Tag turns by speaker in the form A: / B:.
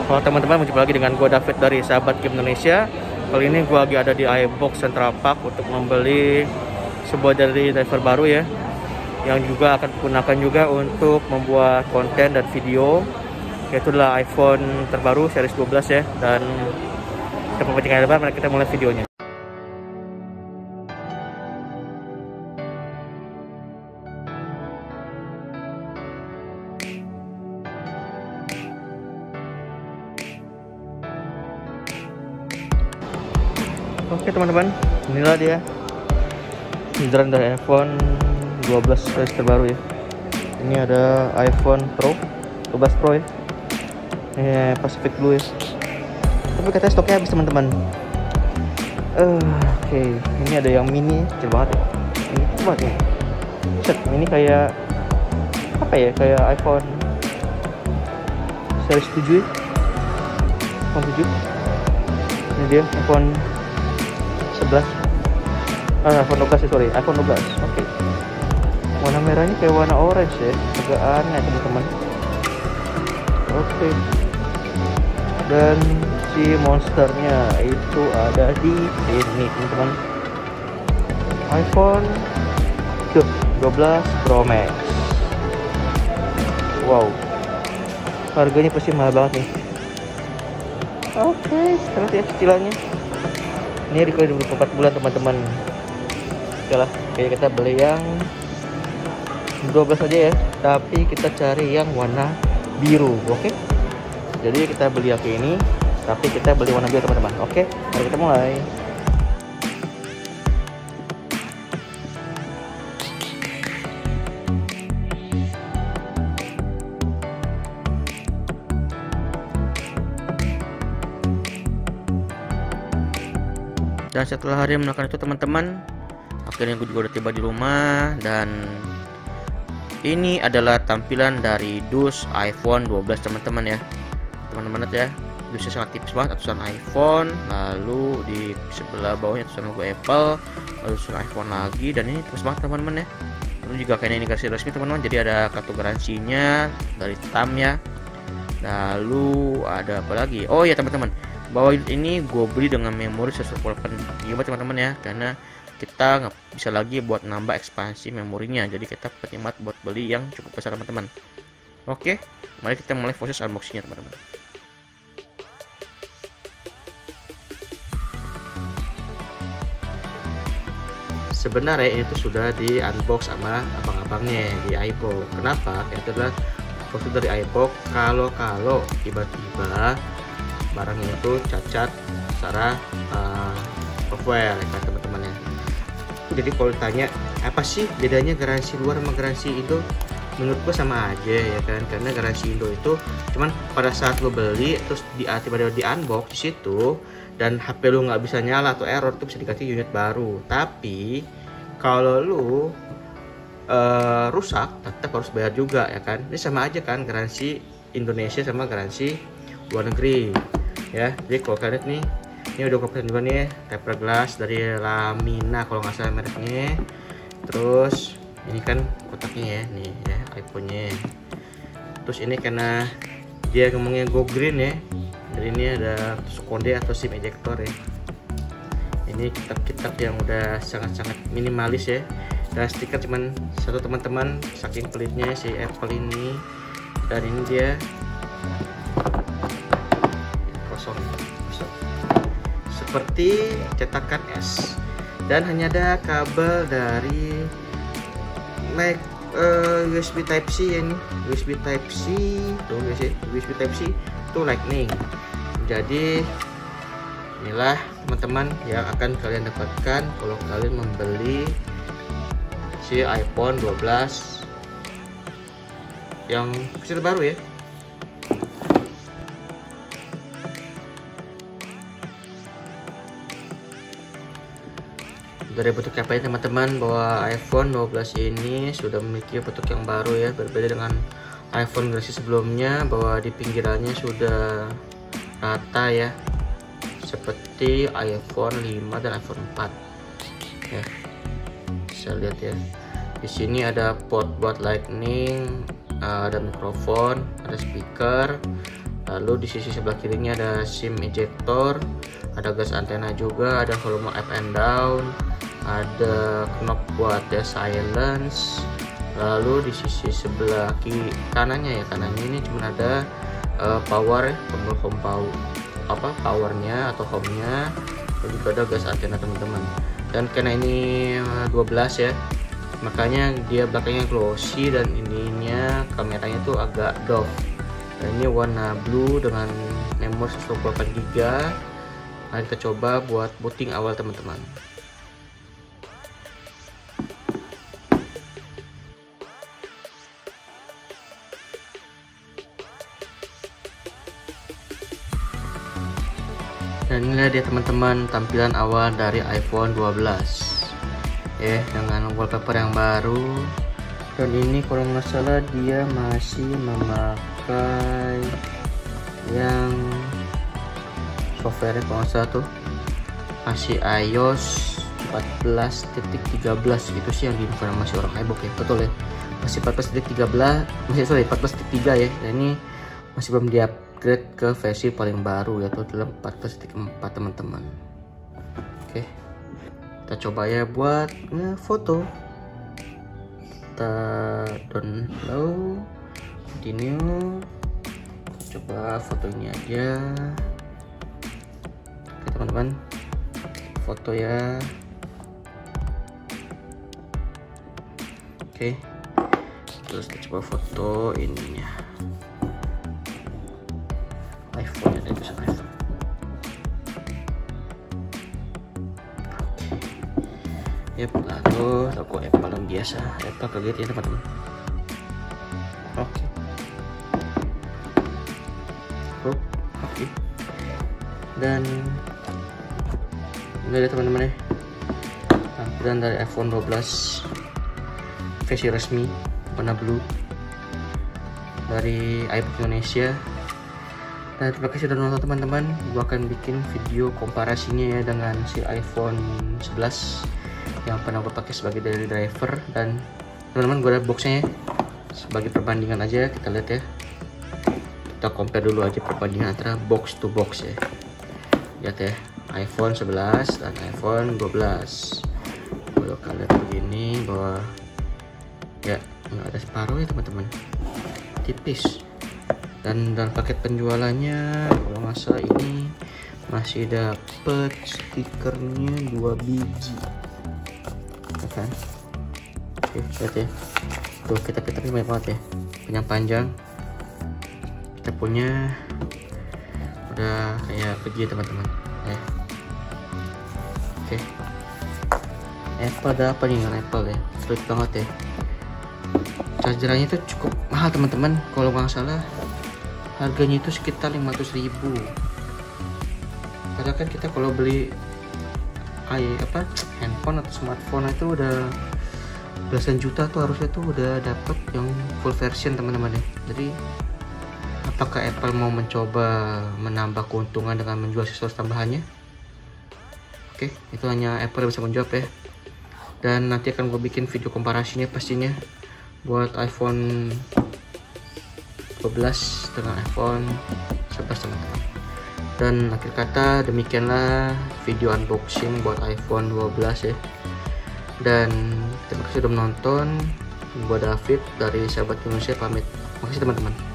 A: Halo teman-teman, berjumpa lagi dengan gue David dari Sahabat Game Indonesia. Kali ini gue lagi ada di iBox Central Park untuk membeli sebuah dari driver baru ya, yang juga akan digunakan juga untuk membuat konten dan video, yaitu adalah iPhone terbaru series 12 ya. Dan tanpa panjang lebar, mari kita mulai videonya. Oke teman-teman, inilah dia inceran dari iPhone 12 series terbaru ya. Ini ada iPhone Pro 12 Pro ya. Ini Pacific Blue ya. Tapi katanya stoknya habis teman-teman. Oke, ini ada yang mini, kecil banget ya. Ini kecil banget ya. Set, ini kayak apa ya? Kayak iPhone series 7 ya. iPhone 7. Ini dia iPhone 11, iPhone 12 ya, sorry, iPhone 12. Oke. Warna merahnya kayak warna orange ya, agak aneh teman-teman. Oke. Dan si monsternya itu ada di sini teman-teman. iPhone 12 Pro Max. Wow, harganya pasti mahal banget nih. Oke, sekarang lihat cicilannya. Ini record 24 bulan teman-teman. Oke lah, kayak kita beli yang 12 aja ya, tapi kita cari yang warna biru. Oke, jadi kita beli yang ini, tapi kita beli warna biru teman-teman. Oke, mari kita mulai. Dan setelah hari melakukan itu teman-teman, akhirnya gue juga udah tiba di rumah. Dan ini adalah tampilan dari dus iPhone 12 teman-teman ya. Teman-teman ya, dusnya sangat tipis banget, tulisan iPhone, lalu di sebelah bawahnya tulisan logo Apple, lalu tulisan iPhone lagi, dan ini tipis banget teman-teman ya. Lalu juga kayaknya ini garansi resmi teman-teman, jadi ada kartu garansinya dari TAM ya. Lalu ada apa lagi? Oh ya teman-teman, bahwa ini gue beli dengan memori 128 GB teman-teman ya, karena kita nggak bisa lagi buat nambah ekspansi memorinya, jadi kita pertimbang buat beli yang cukup besar teman-teman. Oke, mari kita mulai proses unboxingnya teman-teman. Sebenarnya itu sudah di unbox sama abang-abangnya di iBox. Kenapa? Itu adalah proses dari iBox. Kalau tiba-tiba barangnya itu cacat secara software ya kan teman-teman ya. Jadi kalau ditanya apa sih bedanya garansi luar sama garansi Indo, menurut gua sama aja ya kan, karena garansi Indo itu cuman pada saat lo beli terus tiba-tiba di unbox di situ dan HP lu nggak bisa nyala atau error, itu bisa dikasih unit baru. Tapi kalau lu rusak tetap harus bayar juga ya kan. Ini sama aja kan, garansi Indonesia sama garansi luar negeri ya. Jadi kalau kalian nih, ini udah gue pesen juga nih taper glass dari Lamina kalau nggak salah mereknya. Terus ini kan kotaknya ya, nih ya iPhone-nya. Terus ini karena dia ngomongnya go green ya, dari ini ada tusuk konde atau SIM ejector ya. Ini kitab-kitab yang udah sangat-sangat minimalis ya. Dan stiker cuman satu teman-teman, saking pelitnya si Apple ini. Dan ini dia kosong seperti cetakan es, dan hanya ada kabel dari USB Type C ya, ini USB Type C tuh guys ya, USB Type C itu Lightning. Jadi inilah teman-teman yang akan kalian dapatkan kalau kalian membeli si iPhone 12 yang versi terbaru ya. Dari bentuk apa ya teman-teman, bahwa iPhone 12 ini sudah memiliki bentuk yang baru ya, berbeda dengan iPhone generasi sebelumnya, bahwa di pinggirannya sudah rata ya, seperti iPhone 5 dan iPhone 4 ya. Bisa lihat ya, di sini ada port buat Lightning, ada mikrofon, ada speaker, Lalu di sisi sebelah kirinya ada SIM ejector, ada gas antena juga, ada volume up and down, ada knob buat ya silence. Lalu di sisi sebelah kiri kanannya ini cuma ada power, tombol home powernya atau home-nya, lalu juga ada gas antena teman-teman. Dan karena ini 12 ya, makanya dia belakangnya glossy dan ininya kameranya tuh agak doff. Dan ini warna blue dengan memori 128 GB. Mari kita coba buat booting awal teman-teman. Dan inilah dia teman-teman tampilan awal dari iPhone 12 dengan wallpaper yang baru. Dan ini kalau nggak salah dia masih memakai yang software kalau nggak salah tuh masih iOS 14.13 itu sih yang diinformasi orang iBook ya, betul ya, masih 14.13 14.3 ya. Dan ini masih belum di-upgrade ke versi paling baru yaitu dalam 14.4 teman-teman. Oke, kita coba ya buat foto. Kita download, continue, coba foto ini aja. Oke teman-teman, foto ya. Oke, terus kita coba foto ininya iPhone ya, bisa iPhone. Yap, lalu logo Apple yang biasa, Apple kaget ya teman-teman. Oke. Oke. Dan ini ada teman-teman ya, tampilan dari iPhone 12 versi resmi warna blue dari iBook Indonesia. Dan terima kasih sudah nonton teman-teman. Gua akan bikin video komparasinya ya dengan si iPhone 11 yang pernah gue pakai sebagai daily driver. Dan teman-teman gue ada boxnya ya, sebagai perbandingan aja. Kita lihat ya, kita compare dulu aja perbandingan antara box to box ya. Lihat ya, iPhone 11 dan iPhone 12. Kalau kalian begini bahwa ya nggak ada separuh ya teman-teman, tipis. Dan dalam paket penjualannya kalau nggak salah ini masih dapet stikernya 2 biji kan. Oke, lihat ya, tuh kita banyak banget ya, panjang. Kita punya udah kayak begini teman-teman ya. Oke, Apple ada apa nih dengan Apple ya, sulit banget ya. Chargerannya itu cukup mahal teman-teman, kalau nggak salah harganya itu sekitar 500.000. Padahal kan kita kalau beli handphone atau smartphone itu udah belasan juta tuh, harusnya tuh udah dapet yang full version teman-teman ya. Jadi apakah Apple mau mencoba menambah keuntungan dengan menjual aksesoris tambahannya? Oke, itu hanya Apple yang bisa menjawab ya. Dan nanti akan gue bikin video komparasinya pastinya buat iPhone 12 dengan iPhone 11 teman-teman. Dan akhir kata demikianlah video unboxing buat iPhone 12 ya. Dan terima kasih sudah menonton. Gua David dari Sahabat Indonesia pamit. Makasih teman-teman.